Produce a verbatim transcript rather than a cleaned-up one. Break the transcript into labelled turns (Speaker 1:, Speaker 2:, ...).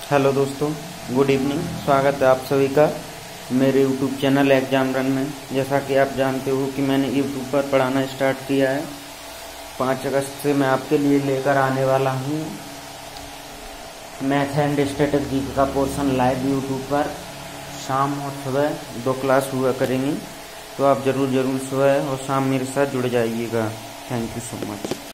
Speaker 1: Hello दोस्तों, good evening. स्वागत है आप सभी का मेरे यूट्यूब चैनल एग्जाम रन में। जैसा कि आप जानते हो कि मैंने यूट्यूब पर पढ़ाना स्टार्ट किया है। पाँच अगस्त से मैं आपके लिए लेकर आने वाला हूँ मैथ एंड स्टैटिक जीके का पोर्शन लाइव यूट्यूब पर। शाम और सुबह दो क्लास हुआ करेंगी, तो आप ज़रूर ज़रूर सुबह और शाम मेरे साथ जुड़ जाइएगा। Thank you so much.